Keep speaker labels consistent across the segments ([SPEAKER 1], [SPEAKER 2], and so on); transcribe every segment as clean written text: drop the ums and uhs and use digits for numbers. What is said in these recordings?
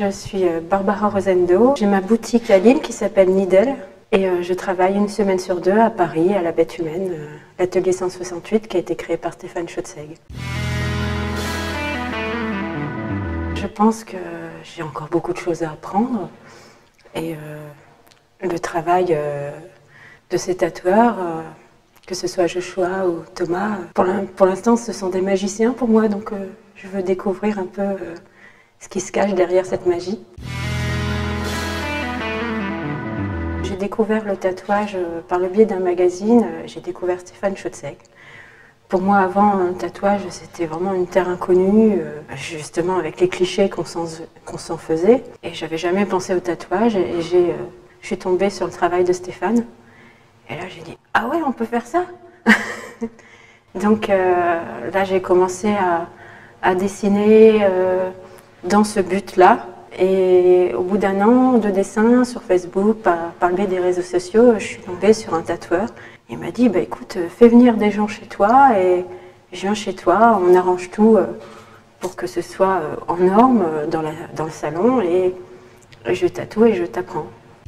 [SPEAKER 1] Je suis Barbara Rosendo. J'ai ma boutique à Lille qui s'appelle Needle et je travaille une semaine sur deux à Paris, à la Bête Humaine, l'atelier 168 qui a été créé par Stéphane Schoetzeg. Je pense que j'ai encore beaucoup de choses à apprendre et le travail de ces tatoueurs, que ce soit Joshua ou Thomas, pour l'instant ce sont des magiciens pour moi, donc je veux découvrir un peu ce qui se cache derrière cette magie. J'ai découvert le tatouage par le biais d'un magazine, j'ai découvert Stéphane Schoetzeg. Pour moi, avant, un tatouage, c'était vraiment une terre inconnue, justement avec les clichés qu'on s'en faisait. Et j'avais jamais pensé au tatouage et je suis tombée sur le travail de Stéphane. Et là, j'ai dit « Ah ouais, on peut faire ça ?» Donc là, j'ai commencé à dessiner dans ce but-là. Et au bout d'un an de dessin sur Facebook, par le biais des réseaux sociaux, je suis tombée sur un tatoueur. Il m'a dit, bah, écoute, fais venir des gens chez toi et je viens chez toi, on arrange tout pour que ce soit en norme dans le salon et je tatoue et je t'apprends.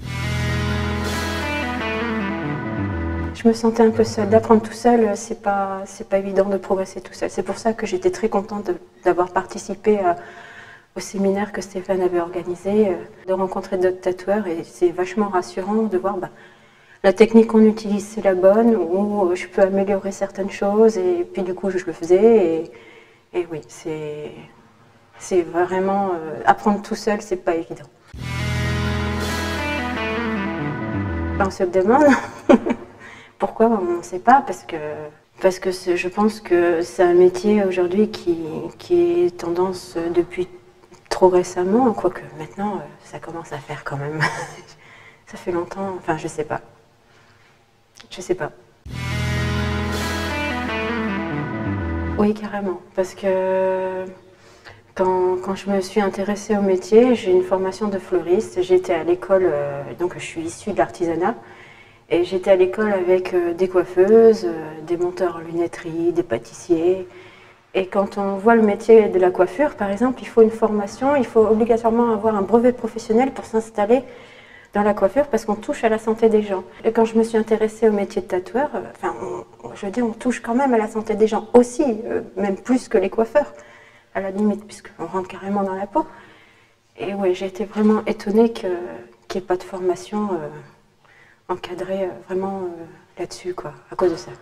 [SPEAKER 1] Je me sentais un peu seule. D'apprendre tout seul, c'est pas évident de progresser tout seul. C'est pour ça que j'étais très contente d'avoir participé au séminaire que Stéphane avait organisé, de rencontrer d'autres tatoueurs et c'est vachement rassurant de voir la technique qu'on utilise c'est la bonne ou je peux améliorer certaines choses et puis du coup je le faisais et oui, c'est vraiment apprendre tout seul, c'est pas évident. On se demande pourquoi, on ne sait pas parce que je pense que c'est un métier aujourd'hui qui est tendance depuis trop récemment, quoique maintenant ça commence à faire quand même. Ça fait longtemps, enfin je sais pas. Je sais pas. Oui, carrément, parce que quand je me suis intéressée au métier, j'ai une formation de fleuriste. J'étais à l'école, donc je suis issue de l'artisanat, et j'étais à l'école avec des coiffeuses, des monteurs en lunetterie, des pâtissiers. Et quand on voit le métier de la coiffure, par exemple, il faut une formation, il faut obligatoirement avoir un brevet professionnel pour s'installer dans la coiffure parce qu'on touche à la santé des gens. Et quand je me suis intéressée au métier de tatoueur, je veux dire, on touche quand même à la santé des gens aussi, même plus que les coiffeurs, à la limite, puisqu'on rentre carrément dans la peau. Et oui, j'ai été vraiment étonnée qu'il n'y ait pas de formation encadrée vraiment là-dessus, quoi, à cause de ça.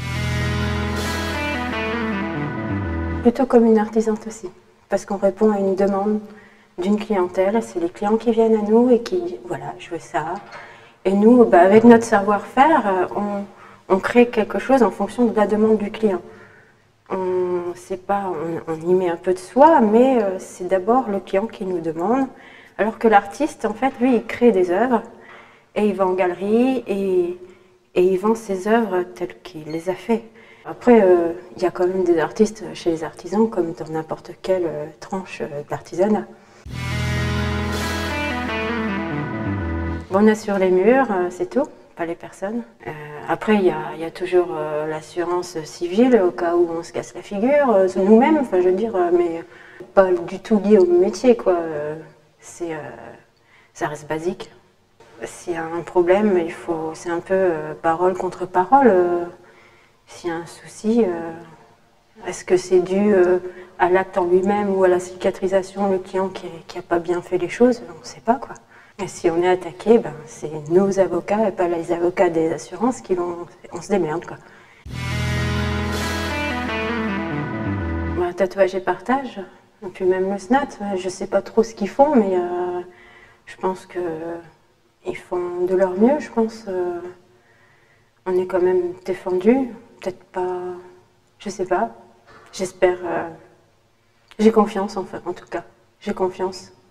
[SPEAKER 1] Plutôt comme une artisante aussi, parce qu'on répond à une demande d'une clientèle, c'est les clients qui viennent à nous et qui disent voilà, je veux ça. Et nous, avec notre savoir-faire, on crée quelque chose en fonction de la demande du client. On y met un peu de soi, mais c'est d'abord le client qui nous demande. Alors que l'artiste, en fait, lui, il crée des œuvres et il va en galerie et il vend ses œuvres telles qu'il les a fait. Après, il y a quand même des artistes chez les artisans, comme dans n'importe quelle tranche d'artisanat. On a sur les murs, c'est tout, pas les personnes. Après, il y a toujours l'assurance civile au cas où on se casse la figure, nous-mêmes, enfin je veux dire, mais pas du tout lié au métier, quoi. Ça reste basique. S'il y a un problème, c'est un peu parole contre parole. S'il y a un souci, est-ce que c'est dû à l'acte en lui-même ou à la cicatrisation, le client qui n'a pas bien fait les choses? On ne sait pas, quoi. Et si on est attaqué, c'est nos avocats et pas les avocats des assurances qui vont... On se démerde, quoi. Tatouage et partage, et puis même le SNAT, je ne sais pas trop ce qu'ils font, mais je pense qu'ils font de leur mieux, je pense. On est quand même défendu, peut-être pas... Je sais pas. J'espère... j'ai confiance, enfin, en tout cas. J'ai confiance.